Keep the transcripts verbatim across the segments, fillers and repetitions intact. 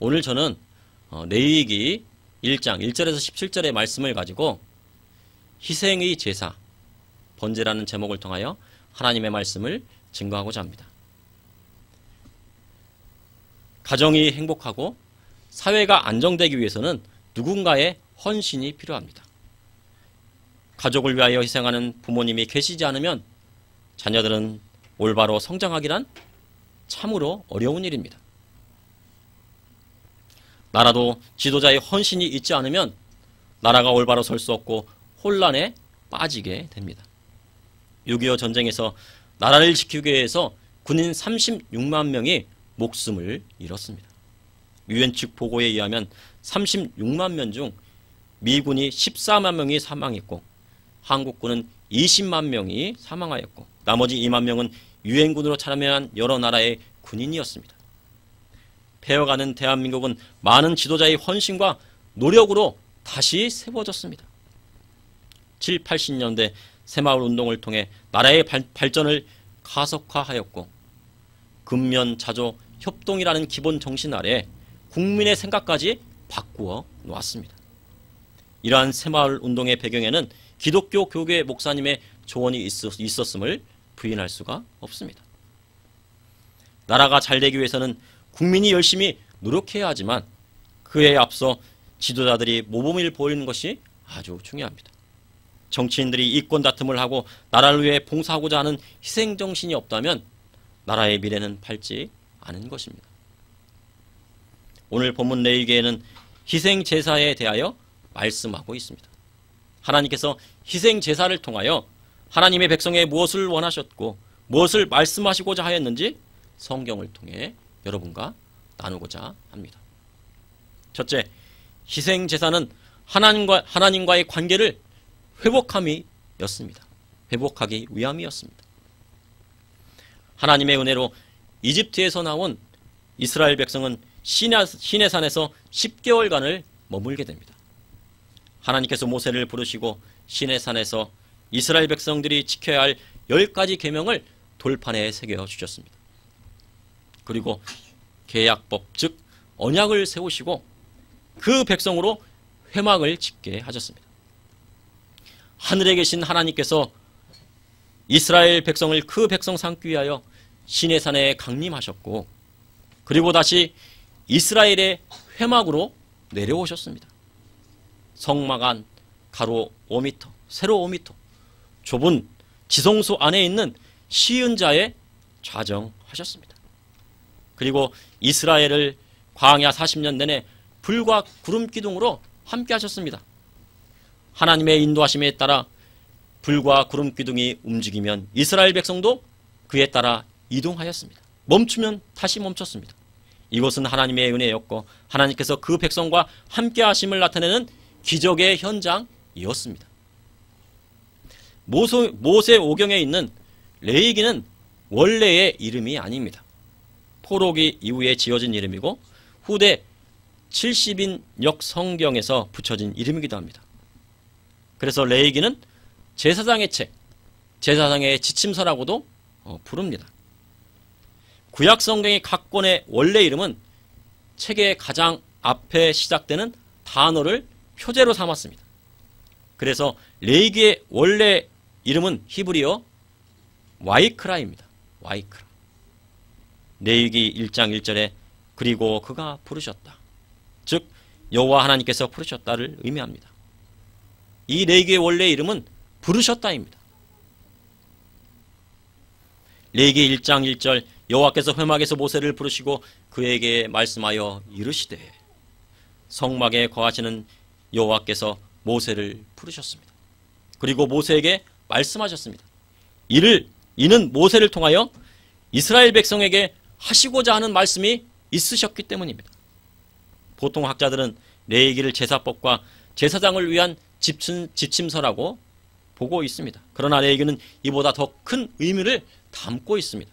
오늘 저는 레위기 일 장 일 절에서 십칠 절의 말씀을 가지고 희생의 제사, 번제라는 제목을 통하여 하나님의 말씀을 증거하고자 합니다. 가정이 행복하고 사회가 안정되기 위해서는 누군가의 헌신이 필요합니다. 가족을 위하여 희생하는 부모님이 계시지 않으면 자녀들은 올바로 성장하기란 참으로 어려운 일입니다. 나라도 지도자의 헌신이 있지 않으면 나라가 올바로 설 수 없고 혼란에 빠지게 됩니다. 육이오 전쟁에서 나라를 지키기 위해서 군인 삼십육만 명이 목숨을 잃었습니다. 유엔 측 보고에 의하면 삼십육만 명 중 미군이 십사만 명이 사망했고 한국군은 이십만 명이 사망하였고 나머지 이만 명은 유엔군으로 참여한 여러 나라의 군인이었습니다. 패어가는 대한민국은 많은 지도자의 헌신과 노력으로 다시 세워졌습니다. 칠, 팔십 년대 새마을 운동을 통해 나라의 발, 발전을 가속화하였고 근면, 자조, 협동이라는 기본 정신 아래 국민의 생각까지 바꾸어 놓았습니다. 이러한 새마을 운동의 배경에는 기독교 교계 목사님의 조언이 있었음을 부인할 수가 없습니다. 나라가 잘 되기 위해서는 국민이 열심히 노력해야 하지만 그에 앞서 지도자들이 모범을 보이는 것이 아주 중요합니다. 정치인들이 이권 다툼을 하고 나라를 위해 봉사하고자 하는 희생정신이 없다면 나라의 미래는 밝지 않은 것입니다. 오늘 본문 레위기에는 희생제사에 대하여 말씀하고 있습니다. 하나님께서 희생제사를 통하여 하나님의 백성에 무엇을 원하셨고 무엇을 말씀하시고자 하였는지 성경을 통해 여러분과 나누고자 합니다. 첫째, 희생제사는 하나님과, 하나님과의 관계를 회복함이었습니다. 회복하기 위함이었습니다. 하나님의 은혜로 이집트에서 나온 이스라엘 백성은 시내산에서 십 개월간을 머물게 됩니다. 하나님께서 모세를 부르시고 시내산에서 이스라엘 백성들이 지켜야 할 열 가지 계명을 돌판에 새겨 주셨습니다. 그리고 계약법 즉 언약을 세우시고 그 백성으로 회막을 짓게 하셨습니다. 하늘에 계신 하나님께서 이스라엘 백성을 그 백성 삼기 위하여 시내산에 강림하셨고 그리고 다시 이스라엘의 회막으로 내려오셨습니다. 성막 안 가로 오 미터, 세로 오 미터, 좁은 지성소 안에 있는 시은자에 좌정하셨습니다. 그리고 이스라엘을 광야 사십 년 내내 불과 구름 기둥으로 함께 하셨습니다. 하나님의 인도하심에 따라 불과 구름 기둥이 움직이면 이스라엘 백성도 그에 따라 이동하였습니다. 멈추면 다시 멈췄습니다. 이것은 하나님의 은혜였고 하나님께서 그 백성과 함께 하심을 나타내는 기적의 현장이었습니다. 모세, 모세 오경에 있는 레위기는 원래의 이름이 아닙니다. 포로기 이후에 지어진 이름이고 후대 칠십 인역 성경에서 붙여진 이름이기도 합니다. 그래서 레위기는 제사장의 책, 제사장의 지침서라고도 부릅니다. 구약 성경의 각 권의 원래 이름은 책의 가장 앞에 시작되는 단어를 표제로 삼았습니다. 그래서 레위기의 원래 이름은 히브리어 와이크라입니다. 와이크라. 레위기 일 장 일 절에 그리고 그가 부르셨다. 즉 여호와 하나님께서 부르셨다를 의미합니다. 이 레위기의 원래 이름은 부르셨다입니다. 레위기 일 장 일 절 여호와께서 회막에서 모세를 부르시고 그에게 말씀하여 이르시되 성막에 거하시는 여호와께서 모세를 부르셨습니다. 그리고 모세에게 말씀하셨습니다. 이를 이는 모세를 통하여 이스라엘 백성에게 하시고자 하는 말씀이 있으셨기 때문입니다. 보통 학자들은 레위기를 제사법과 제사장을 위한 지침, 지침서라고 보고 있습니다. 그러나 레위기는 이보다 더 큰 의미를 담고 있습니다.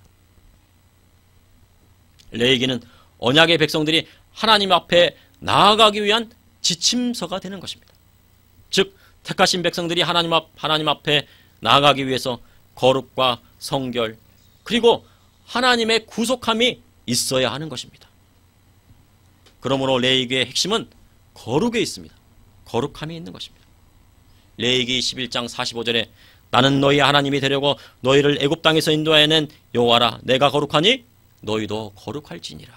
레위기는 언약의 백성들이 하나님 앞에 나아가기 위한 지침서가 되는 것입니다. 즉 택하신 백성들이 하나님 앞 하나님 앞에 나아가기 위해서 거룩과 성결 그리고 하나님의 구속함이 있어야 하는 것입니다. 그러므로 레위기의 핵심은 거룩에 있습니다. 거룩함이 있는 것입니다. 레위기 십일 장 사십오 절에 나는 너희 하나님이 되려고 너희를 애굽 땅에서 인도하여낸 여호와라. 내가 거룩하니 너희도 거룩할지니라.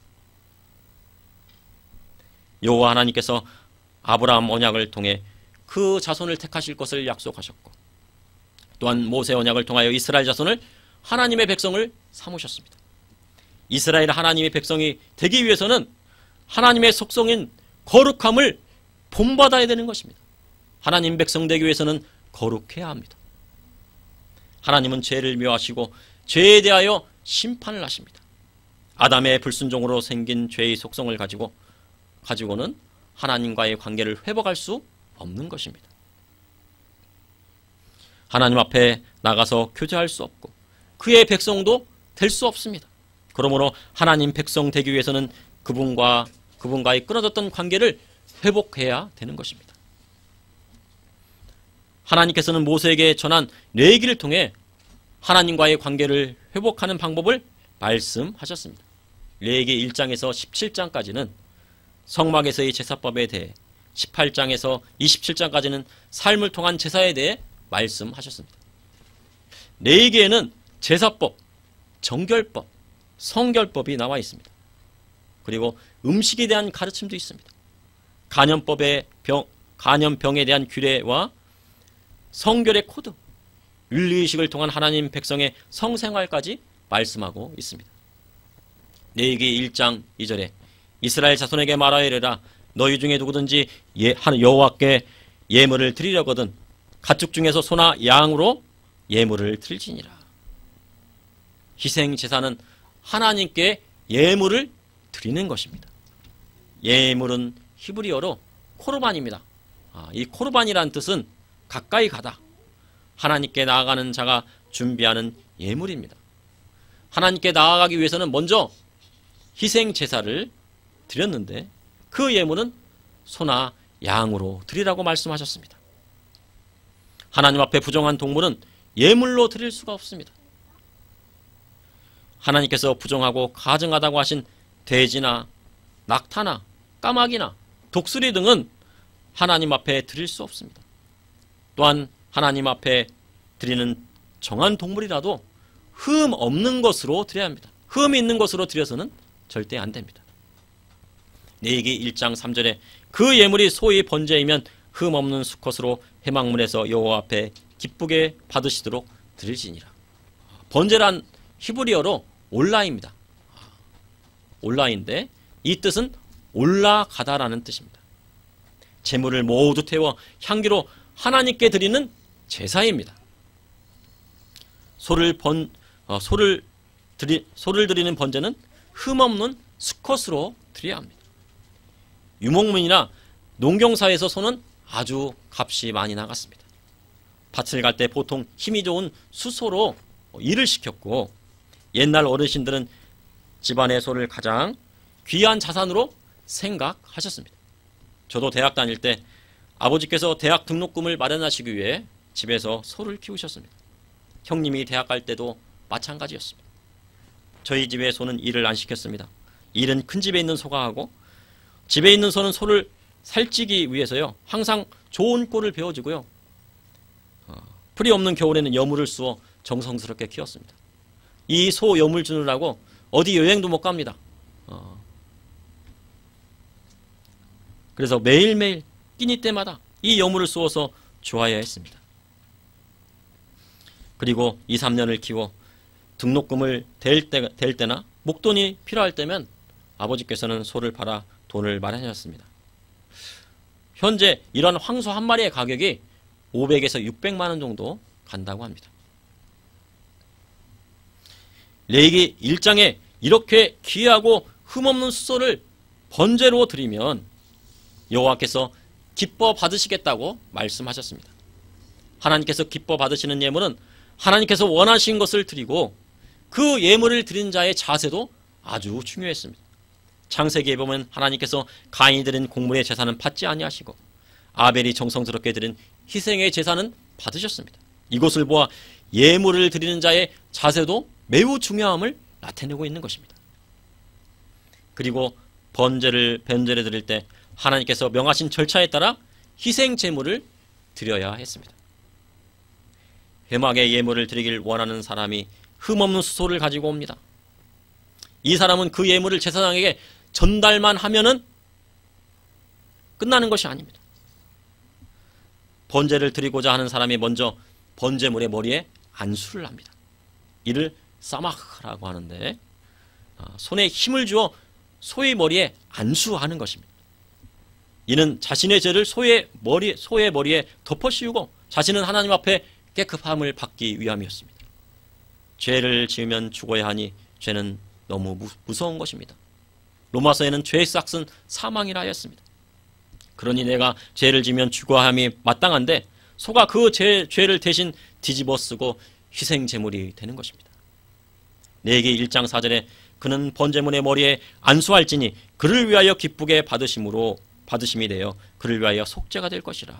여호와 하나님께서 아브라함 언약을 통해 그 자손을 택하실 것을 약속하셨고, 또한 모세 언약을 통하여 이스라엘 자손을 하나님의 백성을 삼으셨습니다. 이스라엘 하나님의 백성이 되기 위해서는 하나님의 속성인 거룩함을 본받아야 되는 것입니다. 하나님 백성 되기 위해서는 거룩해야 합니다. 하나님은 죄를 묘하시고 죄에 대하여 심판을 하십니다. 아담의 불순종으로 생긴 죄의 속성을 가지고 가지고는 하나님과의 관계를 회복할 수 없는 것입니다. 하나님 앞에 나가서 교제할 수 없고 그의 백성도 될 수 없습니다. 그러므로 하나님 백성 되기 위해서는 그분과 그분과의 끊어졌던 관계를 회복해야 되는 것입니다. 하나님께서는 모세에게 전한 레위기를 통해 하나님과의 관계를 회복하는 방법을 말씀하셨습니다. 레위기 일 장에서 십칠 장까지는 성막에서의 제사법에 대해, 십팔 장에서 이십칠 장까지는 삶을 통한 제사에 대해 말씀하셨습니다. 레위기에는 제사법, 정결법, 성결법이 나와 있습니다. 그리고 음식에 대한 가르침도 있습니다. 간염법의 병, 간염병에 대한 규례와 성결의 코드, 윤리의식을 통한 하나님 백성의 성생활까지 말씀하고 있습니다. 레위기 일 장 이 절에 이스라엘 자손에게 말하여 이르라. 너희 중에 누구든지 예, 여호와께 예물을 드리려거든 가축 중에서 소나 양으로 예물을 드릴지니라. 희생제사는 하나님께 예물을 드리는 것입니다. 예물은 히브리어로 코르반입니다. 아, 이 코르반이란 뜻은 가까이 가다, 하나님께 나아가는 자가 준비하는 예물입니다. 하나님께 나아가기 위해서는 먼저 희생제사를 드렸는데 그 예물은 소나 양으로 드리라고 말씀하셨습니다. 하나님 앞에 부정한 동물은 예물로 드릴 수가 없습니다. 하나님께서 부정하고 가증하다고 하신 돼지나 낙타나 까마귀나 독수리 등은 하나님 앞에 드릴 수 없습니다. 또한 하나님 앞에 드리는 정한 동물이라도 흠 없는 것으로 드려야 합니다. 흠이 있는 것으로 드려서는 절대 안 됩니다. 레위기 일 장 삼 절에 그 예물이 소의 번제이면 흠 없는 수컷으로 회막문에서 여호와 앞에 기쁘게 받으시도록 드릴지니라. 번제란 히브리어로 올라입니다. 올라인데 이 뜻은 올라가다라는 뜻입니다. 제물을 모두 태워 향기로 하나님께 드리는 제사입니다. 소를 번 어, 소를 드리 소를 드리는 번제는 흠 없는 수컷으로 드려야 합니다. 유목민이나 농경사에서 소는 아주 값이 많이 나갔습니다. 밭을 갈 때 보통 힘이 좋은 수소로 일을 시켰고, 옛날 어르신들은 집안의 소를 가장 귀한 자산으로 생각하셨습니다. 저도 대학 다닐 때 아버지께서 대학 등록금을 마련하시기 위해 집에서 소를 키우셨습니다. 형님이 대학 갈 때도 마찬가지였습니다. 저희 집의 소는 일을 안 시켰습니다. 일은 큰 집에 있는 소가 하고, 집에 있는 소는 소를 살찌기 위해서요 항상 좋은 꼴을 베어주고요, 어, 풀이 없는 겨울에는 여물을 쑤어 정성스럽게 키웠습니다. 이 소 여물 주느라고 어디 여행도 못 갑니다. 어, 그래서 매일매일 끼니 때마다 이 여물을 쏘아서 주어야 했습니다. 그리고 이, 삼 년을 키워 등록금을 댈, 때, 댈 때나 목돈이 필요할 때면 아버지께서는 소를 팔아 돈을 마련하셨습니다. 현재 이런 황소 한 마리의 가격이 오백에서 육백만 원 정도 간다고 합니다. 레위기 일 장에 이렇게 귀하고 흠없는 수소를 번제로 드리면 여호와께서 기뻐 받으시겠다고 말씀하셨습니다. 하나님께서 기뻐 받으시는 예물은 하나님께서 원하신 것을 드리고, 그 예물을 드린 자의 자세도 아주 중요했습니다. 창세기에 보면 하나님께서 가인이 드린 곡물의 제사는 받지 아니하시고 아벨이 정성스럽게 드린 희생의 제사는 받으셨습니다. 이것을 보아 예물을 드리는 자의 자세도 매우 중요함을 나타내고 있는 것입니다. 그리고 번제를 번제를 드릴 때 하나님께서 명하신 절차에 따라 희생 제물을 드려야 했습니다. 회막의 예물을 드리길 원하는 사람이 흠없는 수소를 가지고 옵니다. 이 사람은 그 예물을 제사장에게 전달만 하면은 끝나는 것이 아닙니다. 번제를 드리고자 하는 사람이 먼저 번제물의 머리에 안수를 합니다. 이를 사마흐라고 하는데 손에 힘을 주어 소의 머리에 안수하는 것입니다. 이는 자신의 죄를 소의 머리, 소의 머리에 덮어씌우고 자신은 하나님 앞에 깨끗함을 받기 위함이었습니다. 죄를 지으면 죽어야 하니 죄는 너무 무, 무서운 것입니다. 로마서에는 죄의 삭은 사망이라 하였습니다. 그러니 내가 죄를 지면 죽어야 함이 마땅한데 소가 그 죄, 죄를 대신 뒤집어 쓰고 희생 제물이 되는 것입니다. 레위기 일 장 사 절에 그는 번제물의 머리에 안수할지니 그를 위하여 기쁘게 받으심으로 받으심이 되어 그를 위하여 속죄가 될 것이라.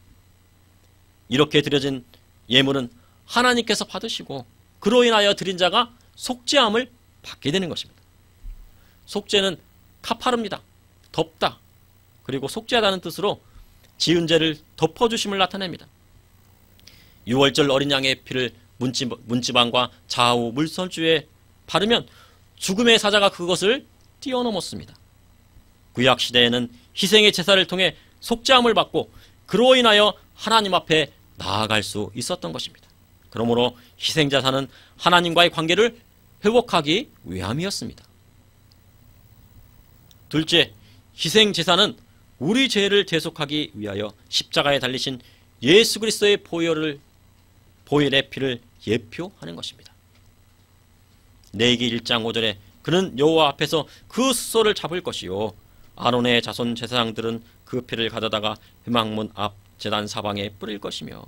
이렇게 드려진 예물은 하나님께서 받으시고 그로 인하여 드린 자가 속죄함을 받게 되는 것입니다. 속죄는 카파르입니다. 덮다. 그리고 속죄하다는 뜻으로 지은 죄를 덮어주심을 나타냅니다. 유월절 어린 양의 피를 문지, 문지방과 좌우 물설주에 바르면 죽음의 사자가 그것을 뛰어넘었습니다. 구약시대에는 희생의 제사를 통해 속죄함을 받고 그로 인하여 하나님 앞에 나아갈 수 있었던 것입니다. 그러므로 희생제사는 하나님과의 관계를 회복하기 위함이었습니다. 둘째, 희생제사는 우리 죄를 대속하기 위하여 십자가에 달리신 예수 그리스도의 보혈을, 보혈의 피를 예표하는 것입니다. 레위기 일 장 오 절에 그는 여호와 앞에서 그 수소를 잡을 것이요 아론의 자손 제사장들은 그 피를 가져다가 회막문 앞 제단 사방에 뿌릴 것이며,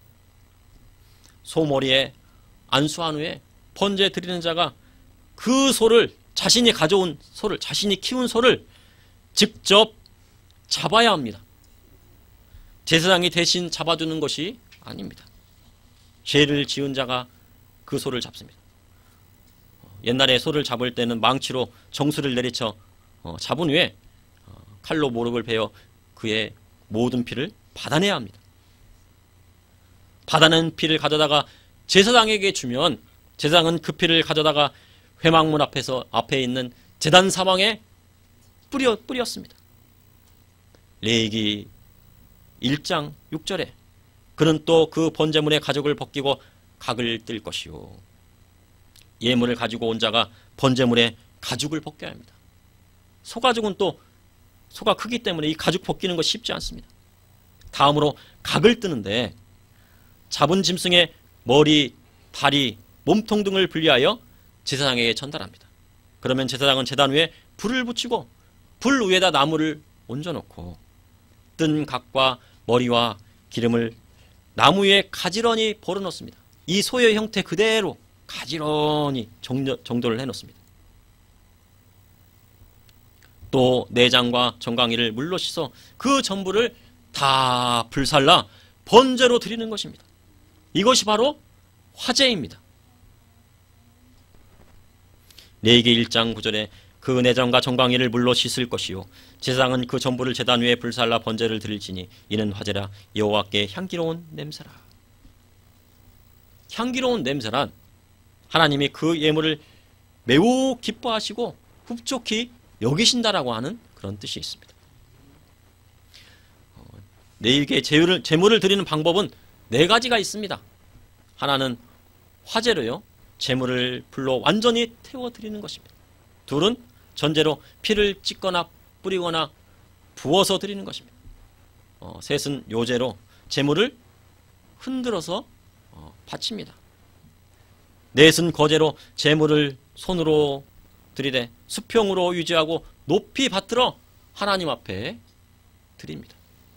소머리에 안수한 후에 번제 드리는 자가 그 소를, 자신이 가져온 소를, 자신이 키운 소를 직접 잡아야 합니다. 제사장이 대신 잡아주는 것이 아닙니다. 죄를 지은 자가 그 소를 잡습니다. 옛날에 소를 잡을 때는 망치로 정수를 내리쳐 잡은 후에 칼로 모룩을 베어 그의 모든 피를 받아내야 합니다. 받아낸 피를 가져다가 제사장에게 주면 제사장은 그 피를 가져다가 회막문 앞에서 앞에 있는 제단 사방에 뿌려, 뿌렸습니다. 레위기 일 장 육 절에 그는 또 그 번제물의 가죽을 벗기고 각을 뜰 것이요, 예물을 가지고 온 자가 번제물의 가죽을 벗겨야 합니다. 소가죽은 또 소가 크기 때문에 이 가죽 벗기는 거 쉽지 않습니다. 다음으로 각을 뜨는데 잡은 짐승의 머리, 다리, 몸통 등을 분리하여 제사장에게 전달합니다. 그러면 제사장은 제단 위에 불을 붙이고 불 위에다 나무를 얹어놓고 뜬 각과 머리와 기름을 나무 위에 가지런히 벌어놓습니다. 이 소의 형태 그대로 가지런히 정도, 정도를 해놓습니다. 또 내장과 정강이를 물로 씻어 그 전부를 다 불살라 번제로 드리는 것입니다. 이것이 바로 화제입니다. 레위기 일 장 구 절에 그 내장과 정강이를 물로 씻을 것이요 제사장은 그 전부를 제단 위에 불살라 번제를 드릴지니 이는 화제라 여호와께 향기로운 냄새라. 향기로운 냄새란 하나님이 그 예물을 매우 기뻐하시고 흡족히 여기신다라고 하는 그런 뜻이 있습니다. 레위기에 제물을, 제물을 드리는 방법은 네 가지가 있습니다. 하나는 화제로요, 제물을 불로 완전히 태워드리는 것입니다. 둘은 전제로 피를 찍거나 뿌리거나 부어서 드리는 것입니다. 어, 셋은 요제로 제물을 흔들어서 어, 바칩니다. 넷은 거제로 제물을 손으로 드리되 수평으로 유지하고 높이 받들어 하나님 앞에 드립니다.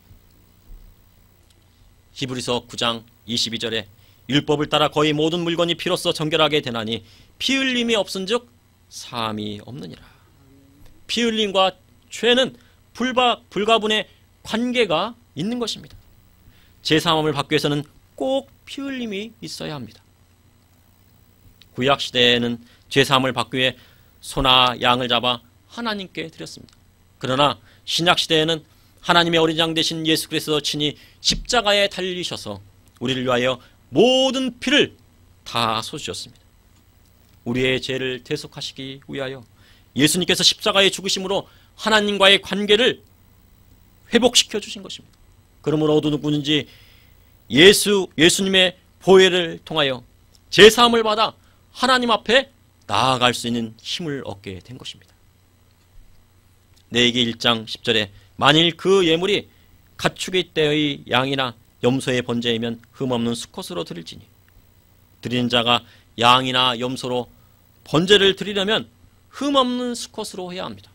히브리서 구 장 이십이 절에 율법을 따라 거의 모든 물건이 피로써 정결하게 되나니 피 흘림이 없은즉 사함이 없느니라. 피 흘림과 죄는 불가, 불가분의 관계가 있는 것입니다. 제사함을 받기 위해서는 꼭 피 흘림이 있어야 합니다. 구약시대에는 제사함을 받기 위해 소나 양을 잡아 하나님께 드렸습니다. 그러나 신약시대에는 하나님의 어린 양 되신 예수 그리스도 친히 십자가에 달리셔서 우리를 위하여 모든 피를 다 쏟으셨습니다. 우리의 죄를 대속하시기 위하여 예수님께서 십자가의 죽으심으로 하나님과의 관계를 회복시켜 주신 것입니다. 그러므로 어느 누구든지 예수, 예수님의 보혈을 통하여 제사함을 받아 하나님 앞에 나아갈 수 있는 힘을 얻게 된 것입니다. 레위기 일 장 십 절에 만일 그 예물이 가축의 떼의 양이나 염소의 번제이면 흠없는 수컷으로 드릴지니, 드리는 자가 양이나 염소로 번제를 드리려면 흠없는 수컷으로 해야 합니다.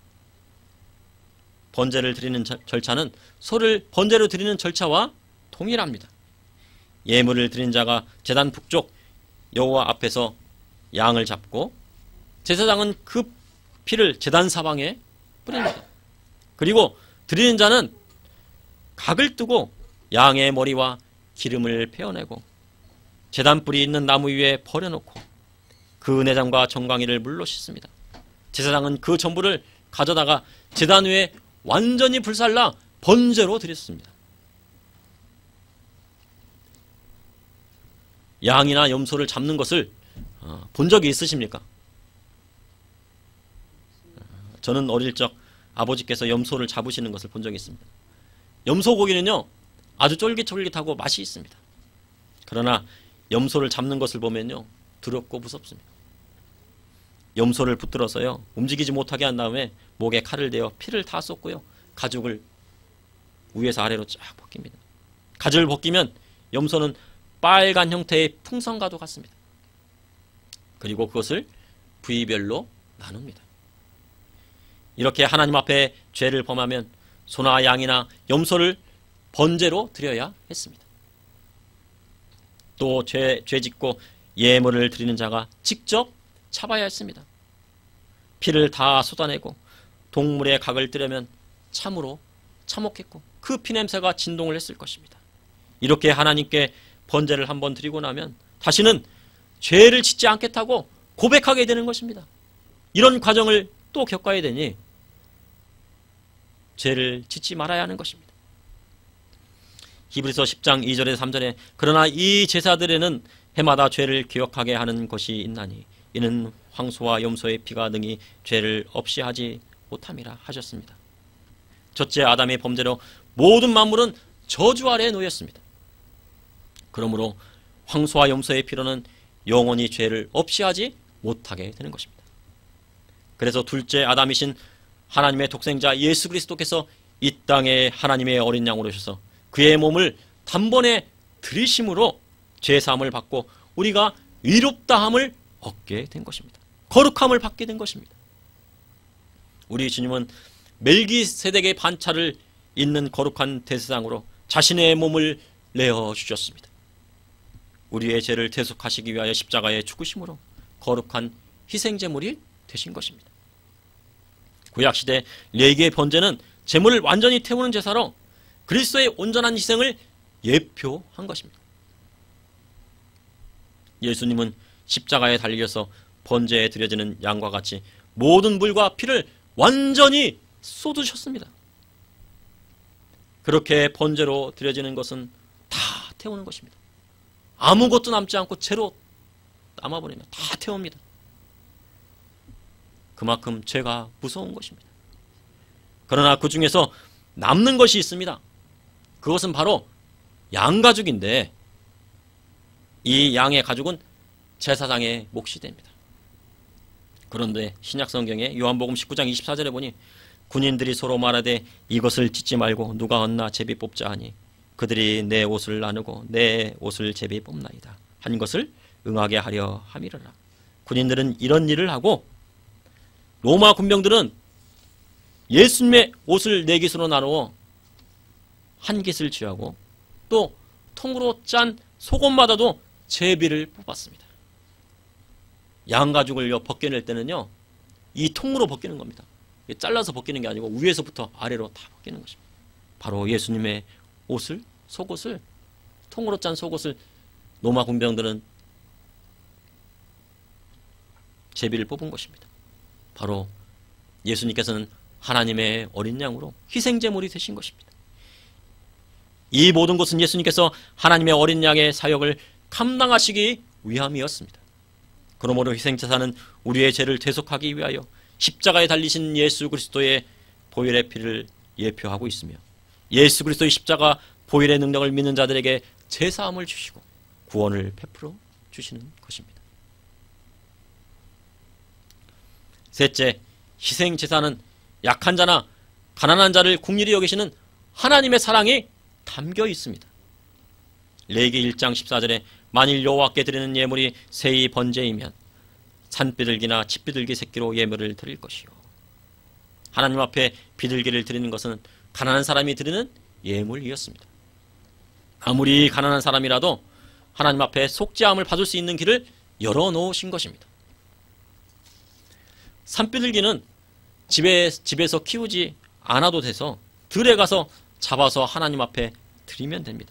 번제를 드리는 절차는 소를 번제로 드리는 절차와 동일합니다. 예물을 드린 자가 제단 북쪽 여호와 앞에서 양을 잡고 제사장은 그 피를 제단 사방에 뿌립니다. 그리고 드리는 자는 각을 뜨고 양의 머리와 기름을 베어내고 제단 뿔이 있는 나무 위에 버려놓고 그 내장과 정강이를 물로 씻습니다. 제사장은 그 전부를 가져다가 제단 위에 완전히 불살라 번제로 드렸습니다. 양이나 염소를 잡는 것을 본 적이 있으십니까? 저는 어릴 적 아버지께서 염소를 잡으시는 것을 본 적이 있습니다. 염소 고기는요 아주 쫄깃쫄깃하고 맛이 있습니다. 그러나 염소를 잡는 것을 보면요 두렵고 무섭습니다. 염소를 붙들어서요 움직이지 못하게 한 다음에 목에 칼을 대어 피를 다 쏟고요 가죽을 위에서 아래로 쫙 벗깁니다. 가죽을 벗기면 염소는 빨간 형태의 풍선과도 같습니다. 그리고 그것을 부위별로 나눕니다. 이렇게 하나님 앞에 죄를 범하면 소나 양이나 염소를 번제로 드려야 했습니다. 또 죄, 죄 짓고 예물을 드리는 자가 직접 잡아야 했습니다. 피를 다 쏟아내고 동물의 각을 뜨려면 참으로 참혹했고 그 피냄새가 진동을 했을 것입니다. 이렇게 하나님께 번제를 한번 드리고 나면 다시는 죄를 짓지 않겠다고 고백하게 되는 것입니다. 이런 과정을 또 겪어야 되니 죄를 짓지 말아야 하는 것입니다. 히브리서 십 장 이 절에서 삼 절에 그러나 이 제사들에는 해마다 죄를 기억하게 하는 것이 있나니 이는 황소와 염소의 피가 능히 죄를 없이 하지 못함이라 하셨습니다. 첫째 아담의 범죄로 모든 만물은 저주 아래에 놓였습니다. 그러므로 황소와 염소의 피로는 영원히 죄를 없이 하지 못하게 되는 것입니다. 그래서 둘째 아담이신 하나님의 독생자 예수 그리스도께서 이 땅에 하나님의 어린 양으로 오셔서 그의 몸을 단번에 들이심으로 죄사함을 받고 우리가 의롭다함을 얻게 된 것입니다. 거룩함을 받게 된 것입니다. 우리 주님은 멜기세덱의 반차를 잇는 거룩한 대제사장으로 자신의 몸을 내어주셨습니다. 우리의 죄를 대속하시기 위하여 십자가에 죽으심으로 거룩한 희생제물이 되신 것입니다. 구약시대 레위기의 번제는 제물을 완전히 태우는 제사로 그리스도의 온전한 희생을 예표한 것입니다. 예수님은 십자가에 달려서 번제에 드려지는 양과 같이 모든 물과 피를 완전히 쏟으셨습니다. 그렇게 번제로 드려지는 것은 다 태우는 것입니다. 아무것도 남지 않고 제로 남아버리면 다 태웁니다. 그만큼 죄가 무서운 것입니다. 그러나 그 중에서 남는 것이 있습니다. 그것은 바로 양가죽인데 이 양의 가죽은 제사장의 몫이 됩니다. 그런데 신약성경에 요한복음 십구 장 이십사 절에 보니 군인들이 서로 말하되 이것을 찢지 말고 누가 얻나 제비 뽑자 하니 그들이 내 옷을 나누고 내 옷을 제비 뽑나이다 한 것을 응하게 하려 함이러라. 군인들은 이런 일을 하고 로마 군병들은 예수님의 옷을 네 깃으로 나누어 한 깃을 취하고 또 통으로 짠 속옷마다도 제비를 뽑았습니다. 양가죽을 벗겨낼 때는요 이 통으로 벗기는 겁니다. 잘라서 벗기는 게 아니고 위에서부터 아래로 다 벗기는 것입니다. 바로 예수님의 옷을 속옷을 통으로 짠 속옷을 로마 군병들은 제비를 뽑은 것입니다. 바로 예수님께서는 하나님의 어린 양으로 희생제물이 되신 것입니다. 이 모든 것은 예수님께서 하나님의 어린 양의 사역을 감당하시기 위함이었습니다. 그러므로 희생제사는 우리의 죄를 대속하기 위하여 십자가에 달리신 예수 그리스도의 보혈의 피를 예표하고 있으며, 예수 그리스도의 십자가 보혈의 능력을 믿는 자들에게 제사함을 주시고 구원을 베풀어 주시는 것입니다. 셋째, 희생제사는 약한 자나 가난한 자를 긍휼히 여기시는 하나님의 사랑이 담겨 있습니다. 레위기 일 장 십사 절에 만일 여호와께 드리는 예물이 새의 번제이면 산비둘기나 집비둘기 새끼로 예물을 드릴 것이요. 하나님 앞에 비둘기를 드리는 것은 가난한 사람이 드리는 예물이었습니다. 아무리 가난한 사람이라도 하나님 앞에 속죄함을 받을 수 있는 길을 열어놓으신 것입니다. 산비둘기는 집에, 집에서 키우지 않아도 돼서 들에 가서 잡아서 하나님 앞에 드리면 됩니다.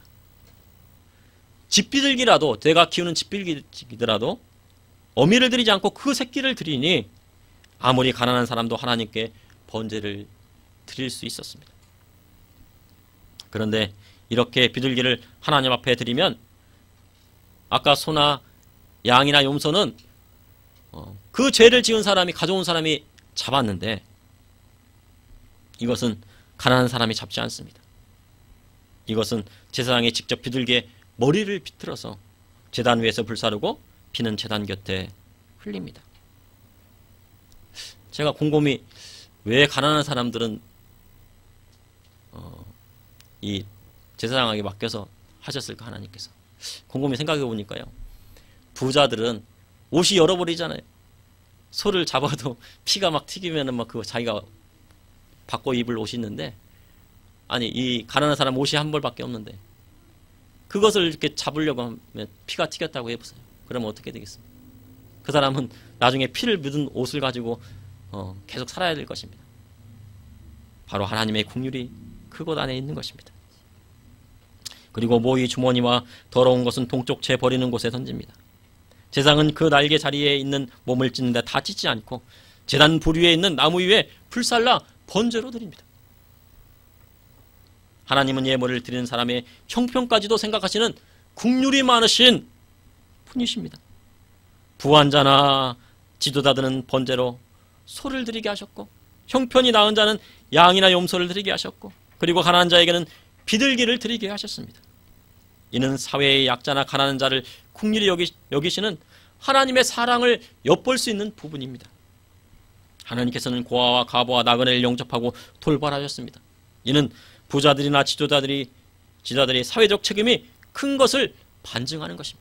집비둘기라도, 내가 키우는 집비둘기더라도 어미를 드리지 않고 그 새끼를 드리니 아무리 가난한 사람도 하나님께 번제를 드릴 수 있었습니다. 그런데 이렇게 비둘기를 하나님 앞에 드리면 아까 소나 양이나 염소는 그 죄를 지은 사람이, 가져온 사람이 잡았는데 이것은 가난한 사람이 잡지 않습니다. 이것은 제사장이 직접 비둘기의 머리를 비틀어서 제단 위에서 불사르고 피는 제단 곁에 흘립니다. 제가 곰곰이 왜 가난한 사람들은 어, 이 제사장에게 맡겨서 하셨을까, 하나님께서. 곰곰이 생각해 보니까요, 부자들은 옷이 열어버리잖아요. 소를 잡아도 피가 막 튀기면은 막 그거 자기가 바꿔 입을 옷이 있는데, 아니 이 가난한 사람 옷이 한 벌밖에 없는데 그것을 이렇게 잡으려고 하면 피가 튀겼다고 해보세요. 그러면 어떻게 되겠습니까? 그 사람은 나중에 피를 묻은 옷을 가지고 어, 계속 살아야 될 것입니다. 바로 하나님의 긍휼이 그곳 안에 있는 것입니다. 그리고 모이 주머니와 더러운 것은 동쪽채 버리는 곳에 던집니다. 제사장은 그 날개 자리에 있는 몸을 찢는데 다 찢지 않고 제단 불 위에 있는 나무 위에 불살라 번제로 드립니다. 하나님은 예물을 드리는 사람의 형편까지도 생각하시는 긍휼이 많으신 분이십니다. 부한 자나 지도자들은 번제로 소를 드리게 하셨고, 형편이 나은 자는 양이나 염소를 드리게 하셨고, 그리고 가난한 자에게는 비둘기를 드리게 하셨습니다. 이는 사회의 약자나 가난한 자를 긍휼히 여기, 여기시는 하나님의 사랑을 엿볼 수 있는 부분입니다. 하나님께서는 고아와 가부와 나그네를 영접하고 돌발하셨습니다. 이는 부자들이나 지도자들이 지도자들이 사회적 책임이 큰 것을 반증하는 것입니다.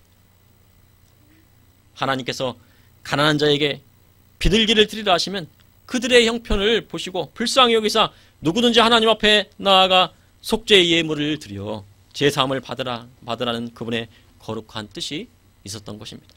하나님께서 가난한 자에게 비둘기를 드리라 하시면 그들의 형편을 보시고 불쌍히 여기사 누구든지 하나님 앞에 나아가 속죄의 예물을 드려 제사함을 받으라, 받으라는 그분의 거룩한 뜻이 있었던 것입니다.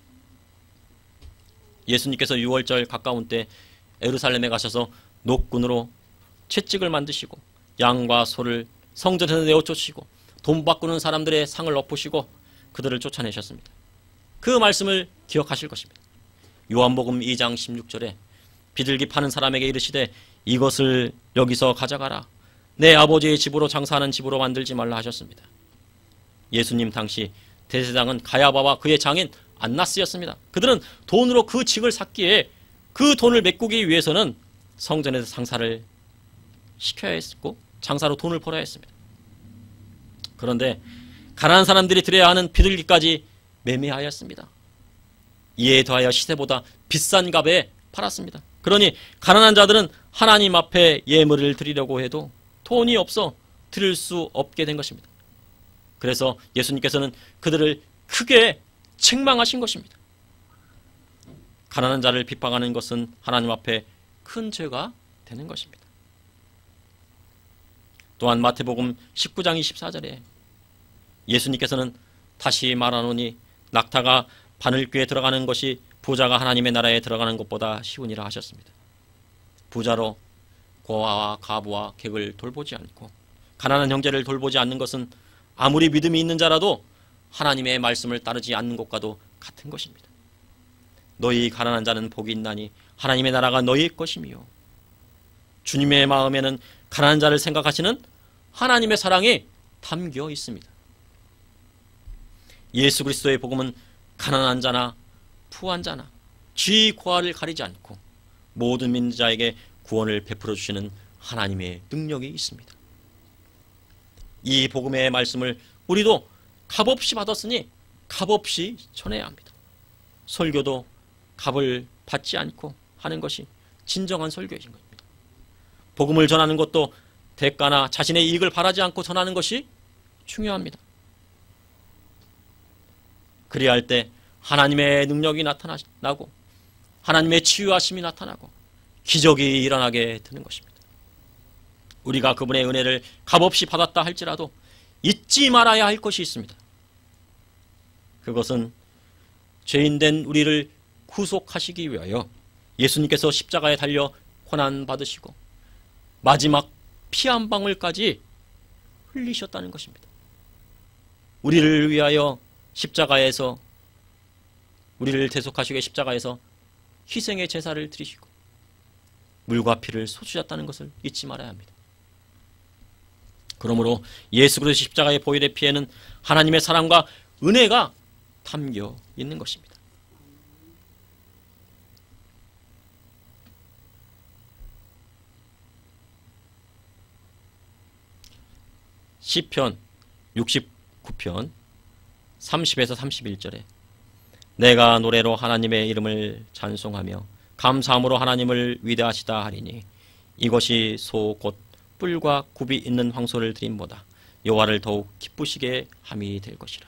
예수님께서 유월절 가까운 때 예루살렘에 가셔서 녹군으로 채찍을 만드시고 양과 소를 성전에서 내어쫓으시고 돈 바꾸는 사람들의 상을 엎으시고 그들을 쫓아내셨습니다. 그 말씀을 기억하실 것입니다. 요한복음 이 장 십육 절에 비둘기 파는 사람에게 이르시되 이것을 여기서 가져가라. 내 아버지의 집으로 장사하는 집으로 만들지 말라 하셨습니다. 예수님 당시 대제사장은 가야바와 그의 장인 안나스였습니다. 그들은 돈으로 그 직을 샀기에 그 돈을 메꾸기 위해서는 성전에서 장사를 시켜야 했고 장사로 돈을 벌어야 했습니다. 그런데 가난한 사람들이 드려야 하는 비둘기까지 매매하였습니다. 이에 더하여 시세보다 비싼 값에 팔았습니다. 그러니 가난한 자들은 하나님 앞에 예물을 드리려고 해도 돈이 없어 드릴 수 없게 된 것입니다. 그래서 예수님께서는 그들을 크게 책망하신 것입니다. 가난한 자를 핍박하는 것은 하나님 앞에 큰 죄가 되는 것입니다. 또한 마태복음 십구 장 이십사 절에 예수님께서는 다시 말하노니 낙타가 바늘귀에 들어가는 것이 부자가 하나님의 나라에 들어가는 것보다 쉬우니라 하셨습니다. 부자로 고아와 가부와 객을 돌보지 않고 가난한 형제를 돌보지 않는 것은 아무리 믿음이 있는 자라도 하나님의 말씀을 따르지 않는 것과도 같은 것입니다. 너희 가난한 자는 복이 있나니 하나님의 나라가 너희의 것이며 주님의 마음에는 가난한 자를 생각하시는 하나님의 사랑이 담겨 있습니다. 예수 그리스도의 복음은 가난한 자나 부한 자나 쥐 고아를 가리지 않고 모든 믿는 자에게 구원을 베풀어 주시는 하나님의 능력이 있습니다. 이 복음의 말씀을 우리도 값없이 받았으니 값없이 전해야 합니다. 설교도 값을 받지 않고 하는 것이 진정한 설교인 겁니다. 복음을 전하는 것도 대가나 자신의 이익을 바라지 않고 전하는 것이 중요합니다. 그래야 할 때 하나님의 능력이 나타나고 하나님의 치유하심이 나타나고 기적이 일어나게 되는 것입니다. 우리가 그분의 은혜를 값없이 받았다 할지라도 잊지 말아야 할 것이 있습니다. 그것은 죄인된 우리를 구속하시기 위하여 예수님께서 십자가에 달려 고난받으시고 마지막 피 한 방울까지 흘리셨다는 것입니다. 우리를 위하여 십자가에서 우리를 대속하시기 위해 십자가에서 희생의 제사를 드리시고 물과 피를 쏟으셨다는 것을 잊지 말아야 합니다. 그러므로 예수 그리스도 십자가의 보혈의 피에는 하나님의 사랑과 은혜가 담겨 있는 것입니다. 시편 육십구 편 삼십에서 삼십일 절에 내가 노래로 하나님의 이름을 찬송하며 감사함으로 하나님을 위대하시다 하리니 이것이 소 곧 뿔과 굽이 있는 황소를 드림보다 여호와를 더욱 기쁘시게 함이 될 것이라.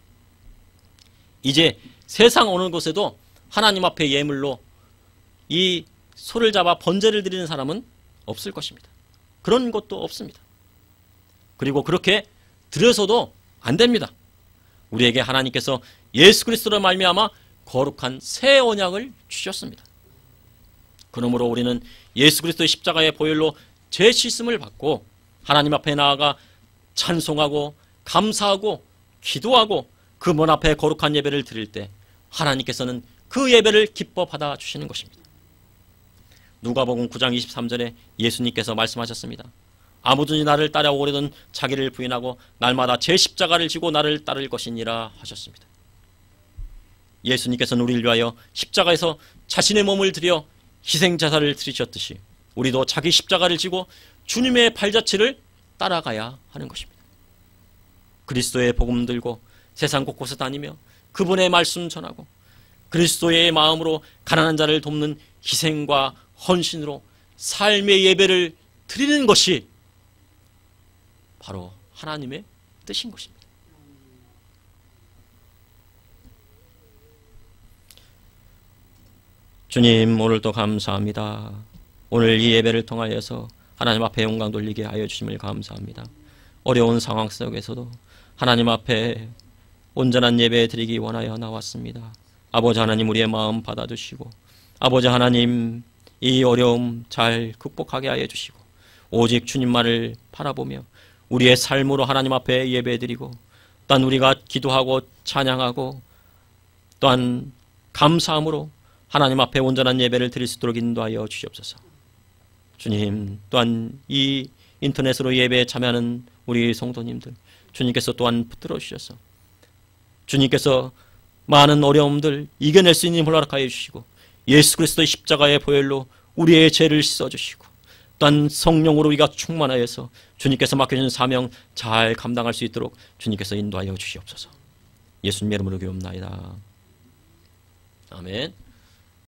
이제 세상 어느 곳에도 하나님 앞에 예물로 이 소를 잡아 번제를 드리는 사람은 없을 것입니다. 그런 것도 없습니다. 그리고 그렇게 드려서도 안 됩니다. 우리에게 하나님께서 예수 그리스도로 말미암아 거룩한 새 언약을 주셨습니다. 그러므로 우리는 예수 그리스도의 십자가의 보혈로 죄 씻음을 받고 하나님 앞에 나아가 찬송하고 감사하고 기도하고 그 문 앞에 거룩한 예배를 드릴 때 하나님께서는 그 예배를 기뻐 받아 주시는 것입니다. 누가복음 구 장 이십삼 절에 예수님께서 말씀하셨습니다. 아무든지 나를 따라오려든 자기를 부인하고 날마다 제 십자가를 지고 나를 따를 것이니라 하셨습니다. 예수님께서는 우리를 위하여 십자가에서 자신의 몸을 들여 희생자사를 드리셨듯이 우리도 자기 십자가를 지고 주님의 발자취를 따라가야 하는 것입니다. 그리스도의 복음 들고 세상 곳곳에 다니며 그분의 말씀 전하고 그리스도의 마음으로 가난한 자를 돕는 희생과 헌신으로 삶의 예배를 드리는 것이 바로 하나님의 뜻인 것입니다. 주님, 오늘도 감사합니다. 오늘 이 예배를 통하여서 하나님 앞에 영광 돌리게 하여 주심을 감사합니다. 어려운 상황 속에서도 하나님 앞에 온전한 예배 드리기 원하여 나왔습니다. 아버지 하나님, 우리의 마음 받아주시고 아버지 하나님, 이 어려움 잘 극복하게 하여 주시고 오직 주님만을 바라보며 우리의 삶으로 하나님 앞에 예배드리고 또한 우리가 기도하고 찬양하고 또한 감사함으로 하나님 앞에 온전한 예배를 드릴 수 있도록 인도하여 주시옵소서. 주님, 또한 이 인터넷으로 예배에 참여하는 우리 성도님들 주님께서 또한 붙들어 주셔서 주님께서 많은 어려움들 이겨낼 수 있는 힘을 허락하여 주시고 예수 그리스도의 십자가의 보혈로 우리의 죄를 씻어주시고 또한 성령으로 우리가 충만하여서 주님께서 맡겨주신 사명 잘 감당할 수 있도록 주님께서 인도하여 주시옵소서. 예수님의 이름으로 기도합나이다. 아멘.